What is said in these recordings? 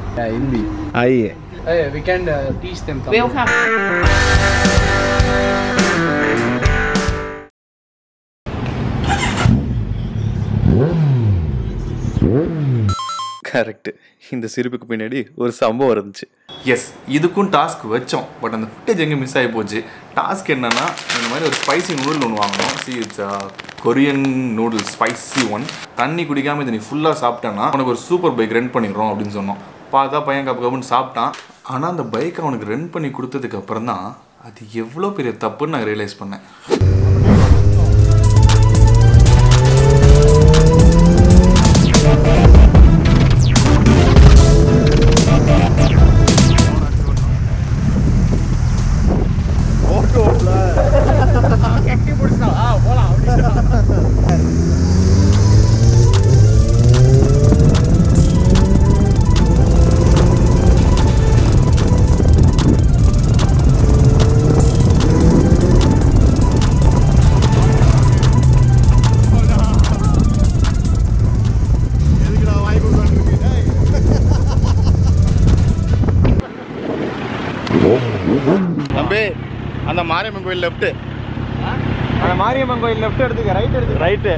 Hindi. आइए. We can teach them. Welcome. Correct. இந்த சிரிப்புக்கு பின்னாடி ஒரு சம்பவம் இருந்துச்சு. எஸ், இதுக்கும் டாஸ்க் வச்சோம். பட் அந்த ஃபுட்டேஜ் எங்கே மிஸ் ஆகி போச்சு. டாஸ்க் என்னன்னா, இந்த மாதிரி ஒரு ஸ்பைசி நூடுல் ஒன்று வாங்கணும். It's Korean noodles spicy one. தண்ணி குடிக்காமல் இதை நீ ஃபுல்லாக சாப்பிட்டேன்னா உனக்கு ஒரு சூப்பர் பைக் ரெண்ட் பண்ணிடுறோம் அப்படின்னு சொன்னோம். பார்த்தா பையன் கப்பு கப்புன்னு சாப்பிட்டான். ஆனால் அந்த பைக்கை அவனுக்கு ரெண்ட் பண்ணி கொடுத்ததுக்கு அப்புறம் தான் அது எவ்வளோ பெரிய தப்புன்னு நான் ரியலைஸ் பண்ணேன். அந்த மாரியம்மன் கோயில் லெஃப்ட், அந்த மாரியம்மன் கோயில் லெஃப்ட் எடுத்துக்க, ரைட் எடுத்துக்க, ரைட்டு.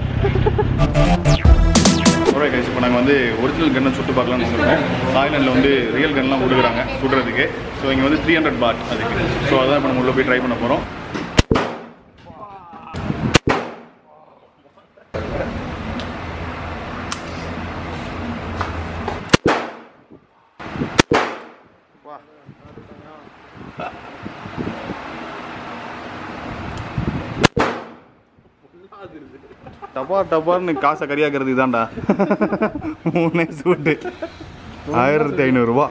இப்போ நாங்கள் வந்து ஒரிஜினல் கன்னை சுட்டு பார்க்கலாம்னு சொல்லுவோம். தாய்லாண்டில் வந்து ரியல் கன்லாம் கொடுக்குறாங்க சுடுறதுக்கு. ஸோ இங்கே வந்து 300 baht அதுக்கு. ஸோ அதான் இப்போ நம்ம உள்ள போய் ட்ரை பண்ண போகிறோம். டபார் டபார்னு காசை கரியாக்குறது இதான்டா. 3 சூட்டு 1500 ரூபா.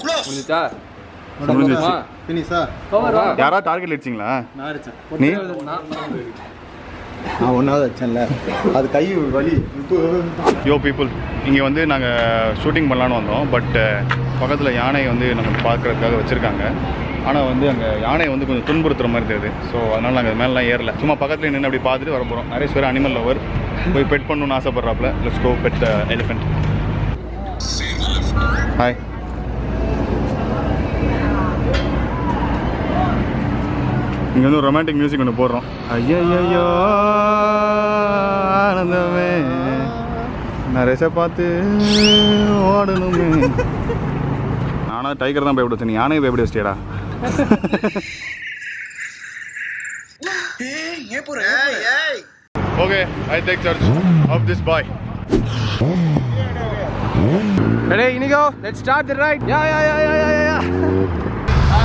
யாரா டார்கெட் அடிச்சிங்களா? நீ ஒன்றாவது வச்சேன்ல, அது கை வலி. யோ பீப்புள், இங்கே வந்து நாங்கள் ஷூட்டிங் பண்ணலான்னு வந்தோம். பட் பக்கத்தில் யானை வந்து நம்ம பார்க்குறதுக்காக வச்சுருக்காங்க. ஆனால் வந்து அங்கே யானை வந்து கொஞ்சம் துன்புறுத்துற மாதிரி தெரியுது. ஸோ அதனால் நாங்கள் மேலாம் ஏறல. சும்மா பக்கத்தில் நின்று அப்படி பார்த்துட்டு வர போகிறோம். நிறைய பேர் அனிமல் லவர், போய் பெட் பண்ணணும்னு ஆசைப்படுறாப்புல. Let's go pet the elephant. Hi. இங்கே வந்து ஒரு ரொமான்டிக் மியூசிக் ஒன்று போடுறோம். ஐயோ ஆனந்தமே நிறைய பார்த்து ஓடணுமே. நானா டைகர் தான் பயப்பட வச்சேன், யானையை பயப்பட வச்சிட்டியாடா. Okay, I take charge of this boy. Ready, Inigo? Let's start the ride. Yeah. Hi.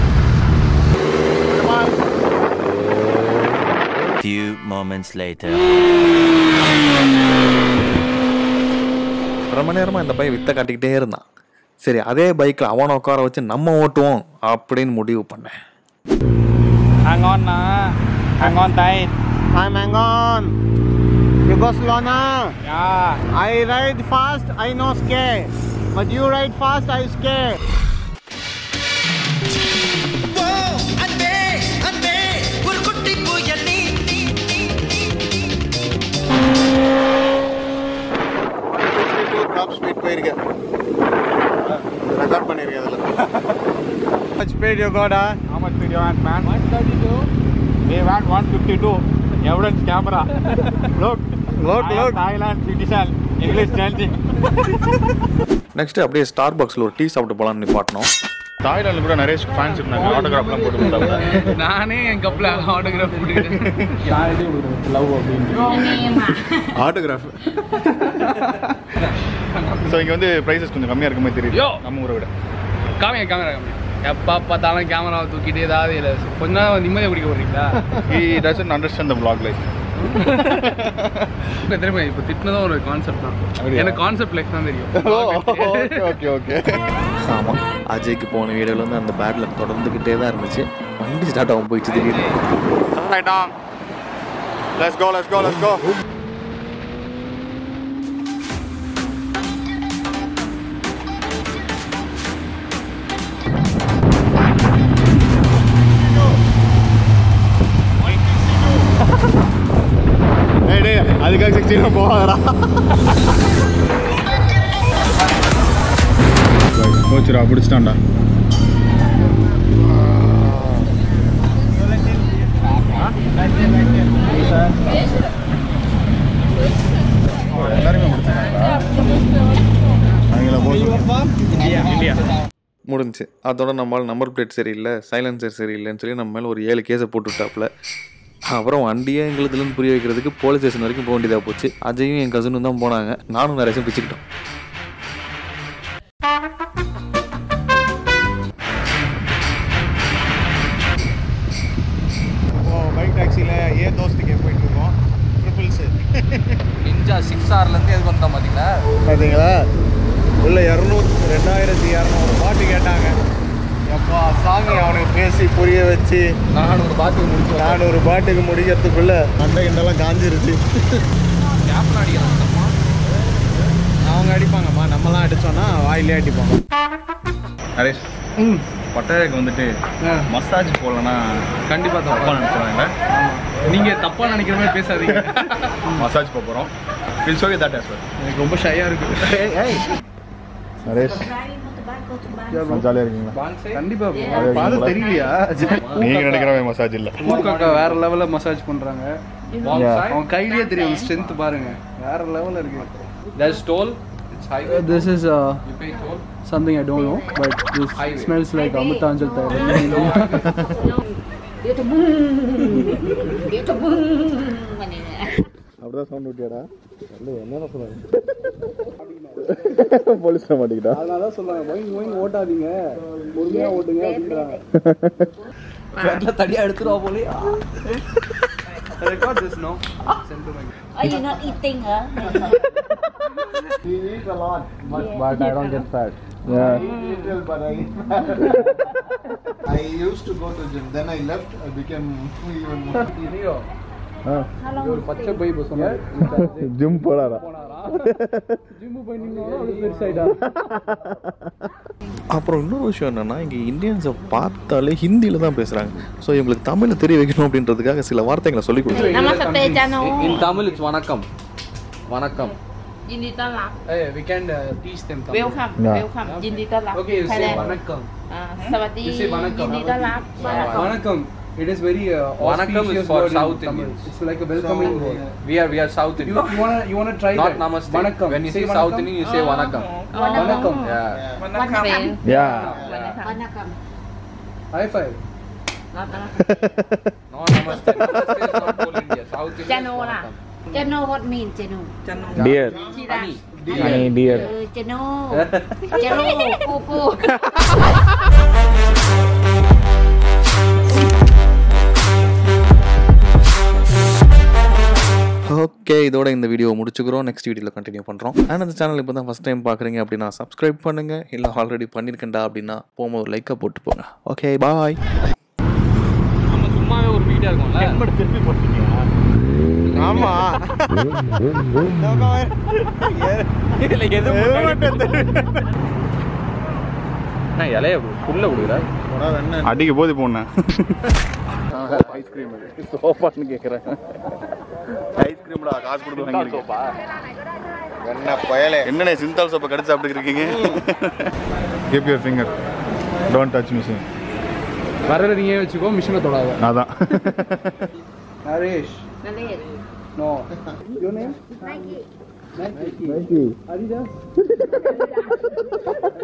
Come on. Few moments later. ரொம்ப நேரமாக இந்த பையன் வித்த காட்டிக்கிட்டே இருந்தான். சரி, அதே பைக்கில் அவனை உட்கார வச்சு நம்ம ஓட்டுவோம் அப்படின்னு முடிவு பண்ணேன். Hang on, hang on tight. I'm hang on. You go slow now. Yeah. I ride fast, I no scare. But you ride fast, I scare. Whoa, ande, ஒரு குட்டி புயல் நீ. Top speed போயிருக்க. ரெக்கார்ட் பண்ணிருக்கேன் அதுல. How much speed you got? How much speed you want, man? 132. We want 152. Evidence camera. Look. Thailand citizen. English changing. Next அப்படியே star பாக்ஸில் ஒரு டீ சாப்பிட்டு போகலான்னு நிப்பாட்டினோம். தாய்லாண்டில் கூட நிறைய ஃபேன்ஸ் இருந்தாங்க. ஆட்டோகிராஃப்லாம் போட்டு கொடுத்தாங்க. நானே என் கப்பில் ஆட்டோகிராஃப் போட்டுக்கிட்டேன். லவ் அப்படின்னு ஆட்டோகிராஃப். ஸோ இங்கே வந்து ப்ரைஸஸ் கொஞ்சம் கம்மியாக இருக்க மாதிரி தெரியுது நம்ம ஊரை விட. கேமரா எப்போ பார்த்தாலும் கேமராவை தூக்கிட்டு ஏதாவது இல்லை கொஞ்ச நேரம் நிம்மதியாக குடிக்க போடுறீங்களா? He doesn't understand the vlog life. தெரியுமா, இப்போ திட்டினதும் ஒரு கான்செப்ட் தான். எனக்கு கான்செப்ட் லைஃப் தான் தெரியும். ஓகே. ஆமாம், அஜய்க்கு போன வீடியோவில் வந்து அந்த பேட்டில் தொடர்ந்துக்கிட்டே தான் இருந்துச்சு. வண்டி ஸ்டார்ட் ஆகும் போயிடுச்சு திடீர்னு. Let's go. அதுக்காக 16 போகாதடா. போச்சுடா பிடிச்சிட்டான்டா. எல்லாருமே முடிஞ்சு. அதோட நம்மளால் நம்பர் பிளேட் சரியில்லை, சைலன்சர் சரியில்லைன்னு சொல்லி நம்ம மேலே ஒரு 7 கேஸை போட்டுவிட்டாப்புல. அப்புறம் வண்டியே எங்களுதுலன்னு புரிய வைக்கிறதுக்கு போலீஸ் ஸ்டேஷன் வரைக்கும் போக வேண்டியதாக போச்சு. அஜயும் என் கசனும் தான் போனாங்க. நானும் நிறைய விஷயம் பிச்சுக்கிட்டோம். பைக் டாக்ஸியில் E010 போயிட்டு இருக்கோம். ட்ரிபிள்ஸு நிஞ்சா 6Rலேருந்து எதுக்கு வந்தோம் பார்த்தீங்களா? உள்ள 2200 பாட்டு கேட்டாங்க. எப்போ சாமி அவனுக்கு பேசி புரிய வச்சு 400 பாட்டுக்கு முடிக்கிறதுக்குள்ள மண்டை கிண்டெல்லாம் காஞ்சிருச்சு. அவங்க அடிப்பாங்கம்மா, நம்மலாம் அடித்தோன்னா வாயிலே அடிப்பாங்க. நரேஷ், பட்டாயக்கு வந்துட்டு மசாஜ் போடலன்னா கண்டிப்பாக தப்பாக நினைச்சுவாங்க. நீங்கள் தப்பாக நினைக்கிற மாதிரி பேசாதீங்க. மசாஜ் போகிறோம். Will show you that as well. எனக்கு ரொம்ப ஷையாக இருக்குது. நரேஷ், ஜாலியாக இருக்கீங்களா? கண்டிப்பாக தெரியலையா? நீங்கள் நினைக்கிற மசாஜ் இல்லை. வேற லெவலில் மசாஜ் பண்ணுறாங்க. அவன் கையிலேயே தெரியும் ஸ்ட்ரென்த் பாருங்க, வேற லெவலில் இருக்கு. This is something I don't know, but this smells like Amritanjal Thailand. அப்படிதான் சவுண்ட் விட்டியாடா? என்ன சொல்றாங்க? போலீஸ் மாட்டிக்கிட்டா? அதனால சொல்றாங்க போய் ஓட்டாதீங்க, பொறுமையா ஓட்டுங்க அப்படின்றாங்க. வேற தடியா எடுத்துறா போலையா? Record this, no? Are you not eating, huh? He eats a lot, But I don't get fat. Yeah. little, but I eat. I used to go to gym, then I left. I became even more. ஒரு பச்சை by போ சொன்னாரு. Gym போறாரா? Gym போய் நின்னாலும் அது பெருசாயிட்டா. அப்புறம் இன்னொரு விஷயம் என்னென்னா, இங்கே இந்தியன்ஸை பார்த்தாலே ஹிந்தியில் தான் பேசுகிறாங்க. ஸோ இவங்களுக்கு தமிழை தெரிய வைக்கணும் அப்படின்றதுக்காக சில வார்த்தைகளை சொல்லி கொடுத்துருக்காங்க. In Tamil it's வணக்கம். வணக்கம். ยินดีต้อนรับ Hey, we can teach them Tamil. welcome welcome ยินดีต้อนรับ Okay, you say วณักคัมสวัสดี You say วณักคัมยินดีต้อนรับวณักคัม. It is very Vanakkam is for South Indians. It's like a welcoming word. We are South Indians. You wanna try Not that? namaste. Vanakkam. When you say South Indian, you say vanakkam. Vanakkam. Yeah. வணக்கம் ย่า வணக்கம் High five. not No namaste. Namaste is not whole India. South India. จโนล่ะ จโน what mean จโนเดียร์ชีราอันนี้เดียร์จโนจโนปูปู okay, இதோட இந்த வீடியோவை முடிச்சுக்கிறோம். Next வீடியோவில் continue பண்ணுறோம். And அந்த channel இப்போ தான் ஃபஸ்ட் டைம் பார்க்குறீங்க அப்படின்னா சப்ஸ்கிரைப் பண்ணுங்கள். இல்லை ஆல்ரெடி பண்ணியிருக்கேன்டா அப்படின்னா போகும்போது ஒரு லைக்காக போட்டு போங்க. Okay, bye. நம்ம சும்மாவே ஒரு வீடியோ இருக்கும்ல, திருப்பி போட்டுருக்கீங்க. ஆமா இல்லை இலைய புல்ல கொடுக்குறா அடிக்க போது போனேன். ஐஸ்கிரீம் சோப்பான்னு கேட்குறேன். ஐஸ்கிரீம்டா காசு கொடுத்து வாங்கிருக்கேன். என்ன பயலே, என்னண்ணே சிந்தால் சோப்பை கடிச்சு சாப்பிட்டு இருக்கீங்க? Keep your finger, don't touch machine. வரல நீயே வச்சுக்கோ, மிஷினை தொடாத. அதான். Naresh. Naresh. No. Your name? Nike. Nike. Adidas.